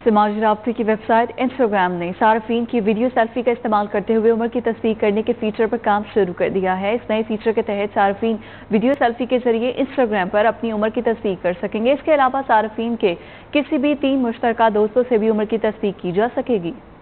समाजी राब्ते की website Instagram ने सार्फिन की वीडियो सेल्फी का इस्तेमाल करते हुए उम्र की तस्दीक करने के फीचर पर काम शुरू कर दिया है। इस नए फीचर के तहत सार्फिन वीडियो सेल्फी के जरिए इंस्टाग्राम पर अपनी उम्र की तस्दीक कर सकेंगे। इसके अलावा सार्फिन के किसी भी 3 मुश्तरका दोस्तों से भी उम्र की तस्दीक की जा सकेगी।